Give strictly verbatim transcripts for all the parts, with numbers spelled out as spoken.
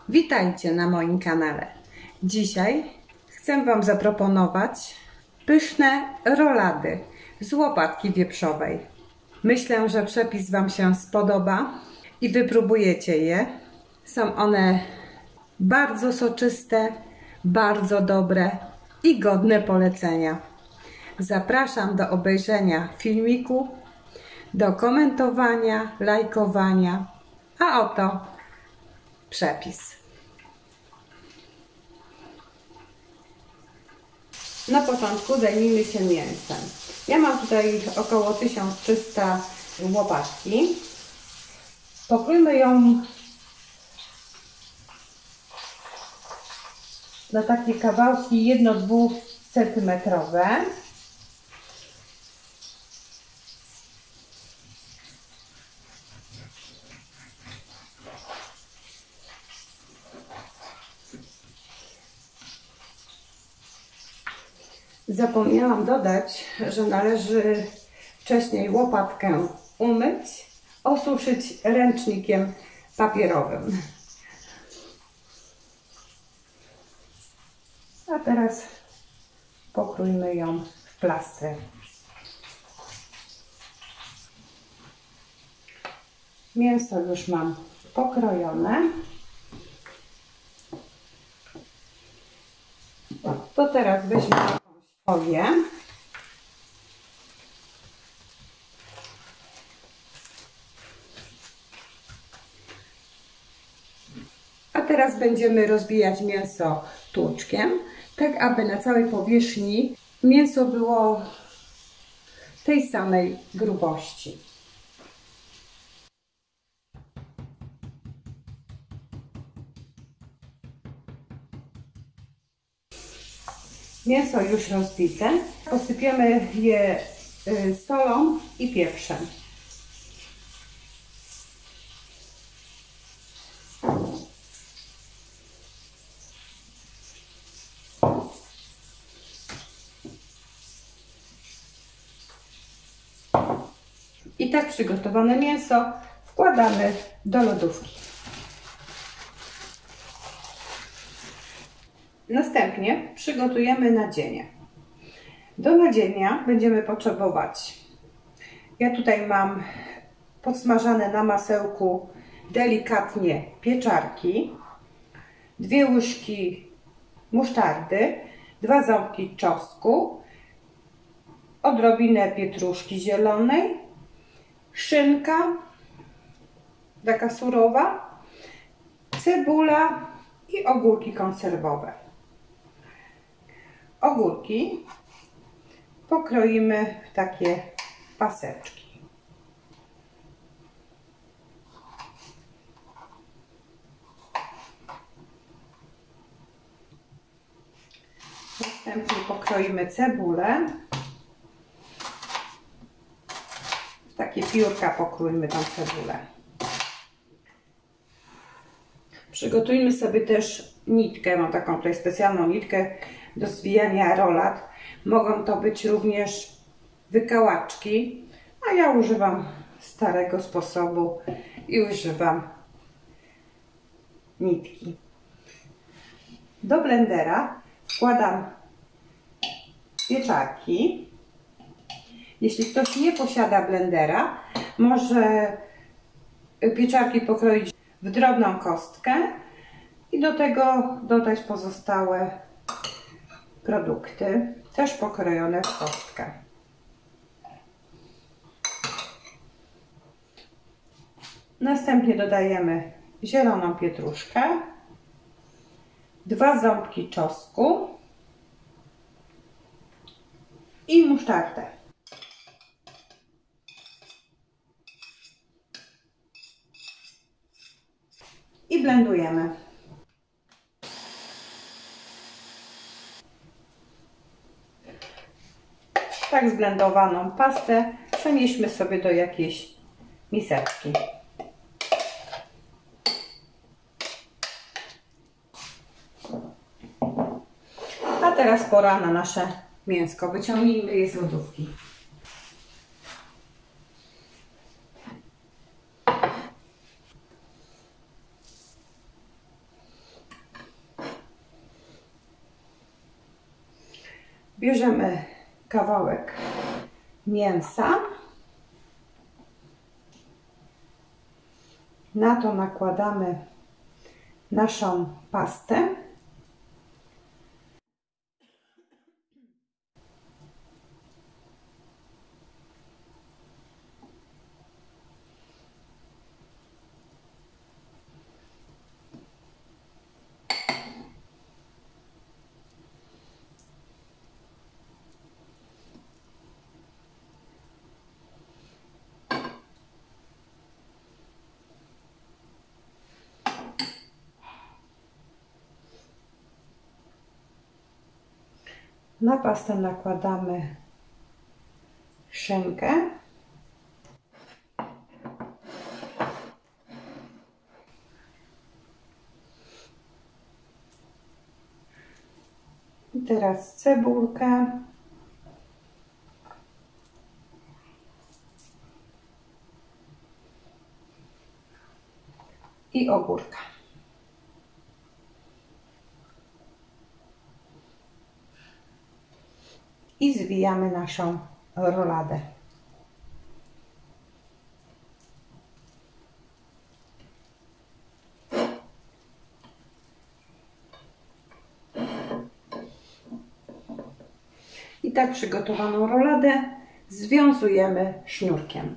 Witajcie na moim kanale. Dzisiaj chcę Wam zaproponować pyszne rolady z łopatki wieprzowej. Myślę, że przepis Wam się spodoba i wypróbujecie je. Są one bardzo soczyste, bardzo dobre i godne polecenia. Zapraszam do obejrzenia filmiku, do komentowania, lajkowania, a oto przepis. Na początku zajmijmy się mięsem. Ja mam tutaj około tysiąc trzysta łopatki. Pokrójmy ją na takie kawałki jedno do dwóch centymetrowe. Zapomniałam dodać, że należy wcześniej łopatkę umyć, osuszyć ręcznikiem papierowym. A teraz pokrójmy ją w plastry. Mięso już mam pokrojone. To teraz weźmy jakąś folię. A teraz będziemy rozbijać mięso tłuczkiem, tak aby na całej powierzchni mięso było tej samej grubości. Mięso już rozbite. Posypiemy je solą i pieprzem. I tak przygotowane mięso wkładamy do lodówki. Następnie przygotujemy nadzienie. Do nadzienia będziemy potrzebować, ja tutaj mam podsmażane na masełku delikatnie pieczarki, dwie łyżki musztardy, dwa ząbki czosnku, odrobinę pietruszki zielonej, szynka taka surowa, cebula i ogórki konserwowe. Ogórki pokroimy w takie paseczki. Następnie pokroimy cebulę. W takie piórka pokrójmy tą cebulę. Przygotujmy sobie też nitkę. Mam taką tutaj specjalną nitkę do zwijania rolat. Mogą to być również wykałaczki, a ja używam starego sposobu i używam nitki. Do blendera wkładam pieczarki. Jeśli ktoś nie posiada blendera, może pieczarki pokroić w drobną kostkę i do tego dodać pozostałe produkty, też pokrojone w kostkę. Następnie dodajemy zieloną pietruszkę, dwa ząbki czosnku i musztardę. I blendujemy. Tak zblendowaną pastę przenieśmy sobie do jakiejś miseczki. A teraz pora na nasze mięsko. Wyciągnijmy je z lodówki. Bierzemy kawałek mięsa. Na to nakładamy naszą pastę. Na pastę nakładamy szynkę. I teraz cebulkę. I ogórka. I zwijamy naszą roladę. I tak przygotowaną roladę związujemy sznurkiem.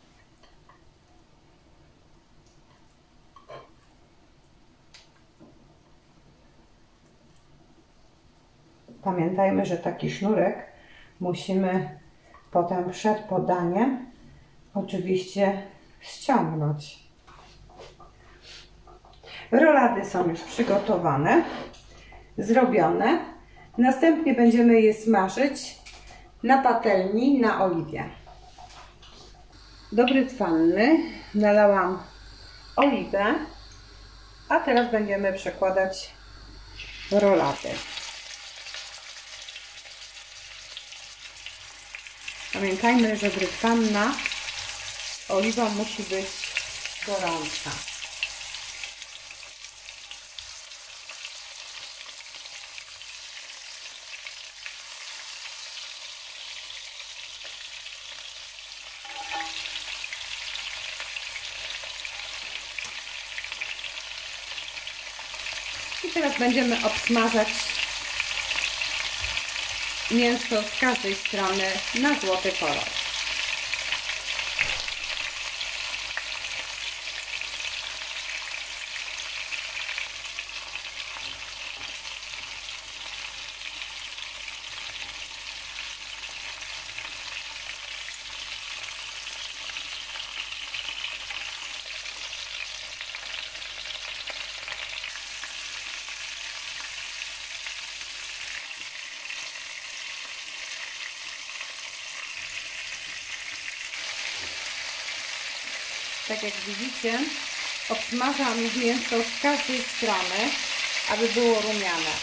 Pamiętajmy, że taki sznurek musimy potem przed podaniem oczywiście ściągnąć. Rolady są już przygotowane, zrobione. Następnie będziemy je smażyć na patelni na oliwie. Do brytwanny nalałam oliwę, a teraz będziemy przekładać rolady. Pamiętajmy, że brytwanna z oliwą musi być gorąca. I teraz będziemy obsmażać mięso z każdej strony na złoty kolor. Tak jak widzicie, obsmażam mięso z każdej strony, aby było rumiane.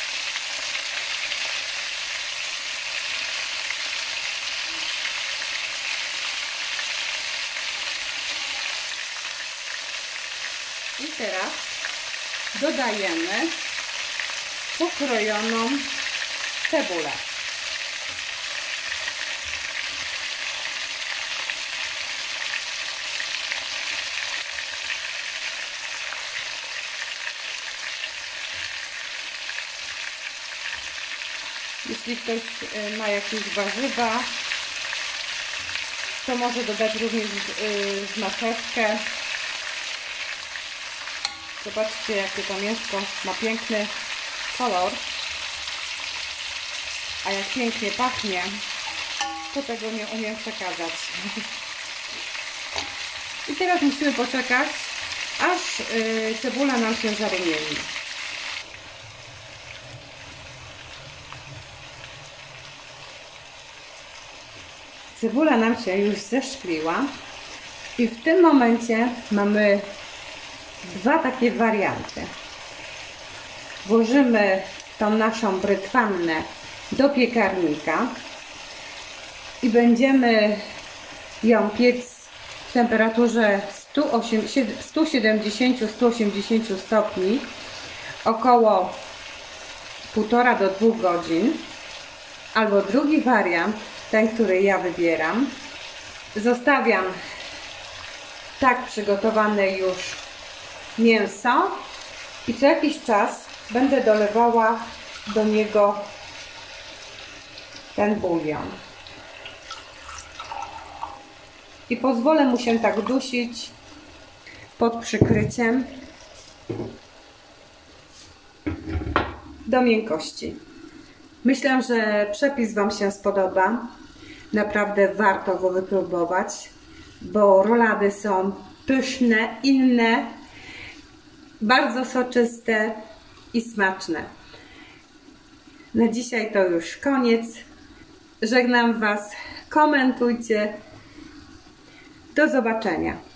I teraz dodajemy pokrojoną cebulę. Jeśli ktoś ma jakieś warzywa, to może dodać również z marchewkę. Zobaczcie, jakie to mięsko ma piękny kolor, a jak pięknie pachnie, to tego nie umiem przekazać. I teraz musimy poczekać, aż cebula nam się zarumieni. Cebula nam się już zeszkliła i w tym momencie mamy dwa takie warianty. Włożymy tą naszą brytwannę do piekarnika i będziemy ją piec w temperaturze sto siedemdziesiąt do stu osiemdziesięciu stopni około półtora do dwóch godzin. Albo drugi wariant, ten, który ja wybieram, zostawiam tak przygotowane już mięso i co jakiś czas będę dolewała do niego ten bulion. I pozwolę mu się tak dusić pod przykryciem do miękkości. Myślę, że przepis Wam się spodoba. Naprawdę warto go wypróbować, bo rolady są pyszne, inne, bardzo soczyste i smaczne. Na dzisiaj to już koniec. Żegnam Was. Komentujcie. Do zobaczenia.